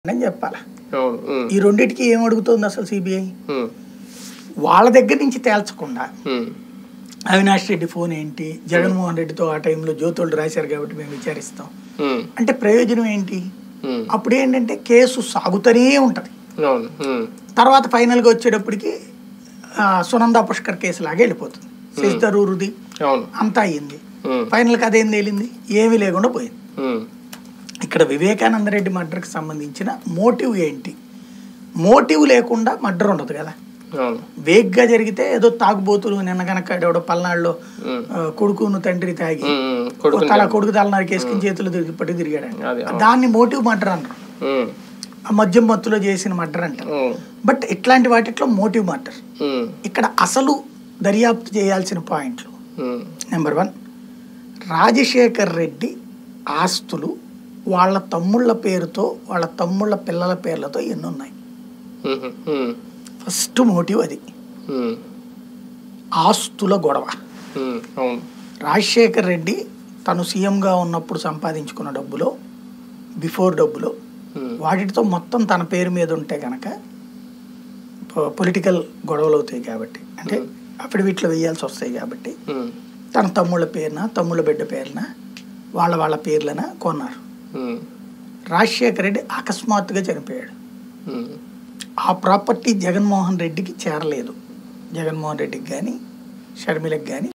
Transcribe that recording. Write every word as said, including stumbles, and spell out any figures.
అని చెప్పాలి. ఈ రెండిటికి ఏం అడుగుతుంది అసలు సిబిఐ? వాళ్ళ దగ్గర నుంచి తేల్చకుండా అవినాష్ రెడ్డి ఫోన్ ఏంటి, జగన్మోహన్ రెడ్డితో ఆ టైంలో జ్యోతులు రాశారు కాబట్టి మేము విచారిస్తాం అంటే ప్రయోజనం ఏంటి? అప్పుడు ఏంటంటే కేసు సాగుతూనే ఉంటది. తర్వాత ఫైనల్ గా వచ్చేటప్పటికి సునంద పుష్కర్ కేసు లాగా వెళ్ళిపోతుంది. శశిధరూరుది అంతా అయ్యింది. ఫైనల్ గా అదేం తేలింది, ఏమీ లేకుండా పోయింది. ఇక్కడ వివేకానంద రెడ్డి మర్డర్కి సంబంధించిన మోటివ్ ఏంటి? మోటివ్ లేకుండా మర్డర్ ఉండదు కదా. వేగ్గా జరిగితే ఏదో తాగుబోతులు నిన్న కనుక ఎవడో పల్నాడులో కొడుకును తండ్రి తాగి తల కొడుకు తల నరికేసుకుని చేతులు తిరిగి పట్టి తిరిగాడు, దాన్ని మోటివ్ మర్డర్ అంటారు. మద్యం మత్తులో చేసిన మర్డర్ అంటారు. బట్ ఇట్లాంటి వాటిలో మోటివ్ మర్డర్. ఇక్కడ అసలు దర్యాప్తు చేయాల్సిన పాయింట్లు, నెంబర్ వన్, రాజశేఖర్ రెడ్డి ఆస్తులు వాళ్ళ తమ్ముళ్ళ పేరుతో వాళ్ళ తమ్ముళ్ళ పిల్లల పేర్లతో ఎన్ని ఉన్నాయి? ఫస్ట్ మోటివ్ అది, ఆస్తుల గొడవ. రాజశేఖర్ రెడ్డి తను సీఎంగా ఉన్నప్పుడు సంపాదించుకున్న డబ్బులో, బిఫోర్ డబ్బులో వాటితో మొత్తం తన పేరు మీద ఉంటే కనుక పొలిటికల్ గొడవలు అవుతాయి కాబట్టి, అంటే అఫిడవిట్లో వేయాల్సి వస్తాయి కాబట్టి తన తమ్ముళ్ళ పేరున తమ్ముళ్ళ బిడ్డ పేరున వాళ్ళ వాళ్ళ పేర్లన కొన్నారు. రాజశేఖర్ రెడ్డి అకస్మాత్తుగా చనిపోయాడు. ఆ ప్రాపర్టీ జగన్మోహన్ రెడ్డికి చేరలేదు. జగన్మోహన్ రెడ్డికి కానీ షర్మిలకు కానీ